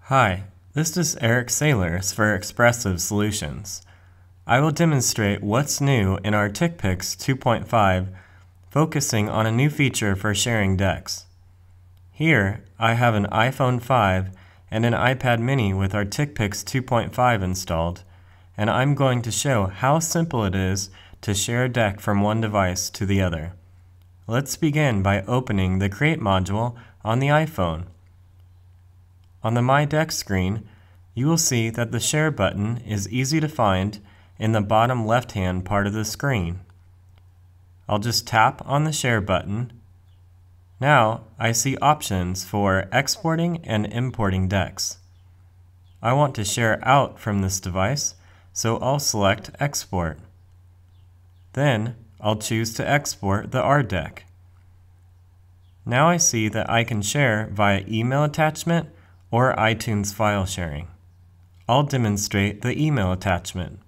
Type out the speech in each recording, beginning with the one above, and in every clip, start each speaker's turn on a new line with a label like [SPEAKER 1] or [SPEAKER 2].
[SPEAKER 1] Hi, this is Eric Sailors for Expressive Solutions. I will demonstrate what's new in ArtikPix 2.5, focusing on a new feature for sharing decks. Here, I have an iPhone 5 and an iPad mini with ArtikPix 2.5 installed, and I'm going to show how simple it is to share a deck from one device to the other. Let's begin by opening the Create module on the iPhone. On the My Deck screen, you will see that the Share button is easy to find in the bottom left-hand part of the screen. I'll just tap on the Share button. Now I see options for exporting and importing decks. I want to share out from this device, so I'll select Export. Then I'll choose to export the R deck. Now I see that I can share via email attachment or iTunes file sharing. I'll demonstrate the email attachment.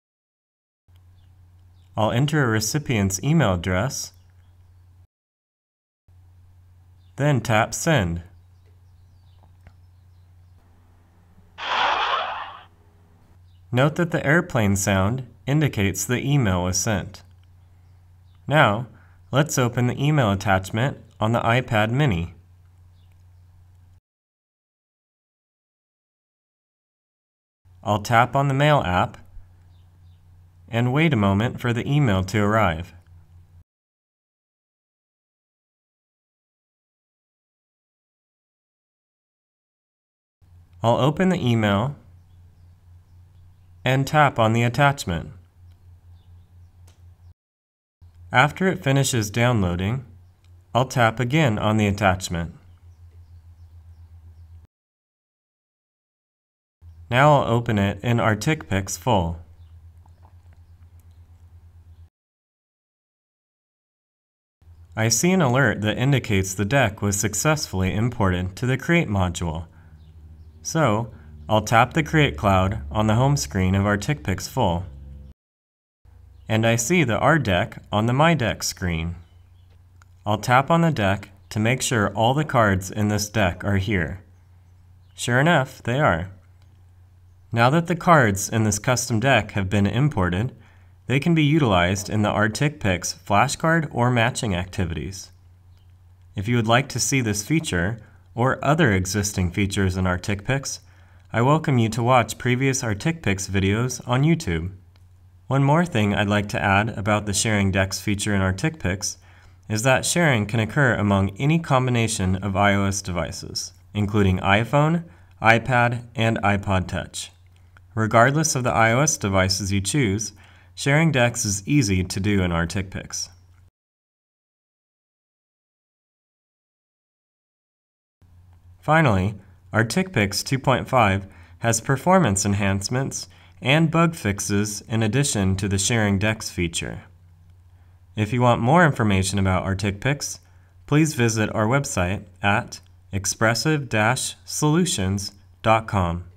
[SPEAKER 1] I'll enter a recipient's email address, then tap Send. Note that the airplane sound indicates the email was sent. Now, let's open the email attachment on the iPad mini. I'll tap on the Mail app and wait a moment for the email to arrive. I'll open the email and tap on the attachment. After it finishes downloading, I'll tap again on the attachment. Now I'll open it in ArtikPix Full. I see an alert that indicates the deck was successfully imported to the Create module. So, I'll tap the Create cloud on the home screen of ArtikPix Full. And I see the R deck on the My Deck screen. I'll tap on the deck to make sure all the cards in this deck are here. Sure enough, they are. Now that the cards in this custom deck have been imported, they can be utilized in the ArtikPix flashcard or matching activities. If you would like to see this feature or other existing features in ArtikPix, I welcome you to watch previous ArtikPix videos on YouTube. One more thing I'd like to add about the Sharing Decks feature in ArtikPix is that sharing can occur among any combination of iOS devices, including iPhone, iPad, and iPod Touch. Regardless of the iOS devices you choose, sharing decks is easy to do in ArtikPix. Finally, ArtikPix 2.5 has performance enhancements and bug fixes in addition to the Sharing Decks feature. If you want more information about ArtikPix, please visit our website at expressive-solutions.com.